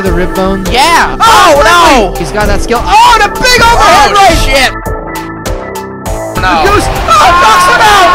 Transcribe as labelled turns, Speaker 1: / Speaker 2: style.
Speaker 1: The rib bone.
Speaker 2: Yeah. Oh no.
Speaker 1: He's got that skill. Oh, the big overhead right.
Speaker 2: Shit. No.
Speaker 1: Goose. Oh, knocks him out.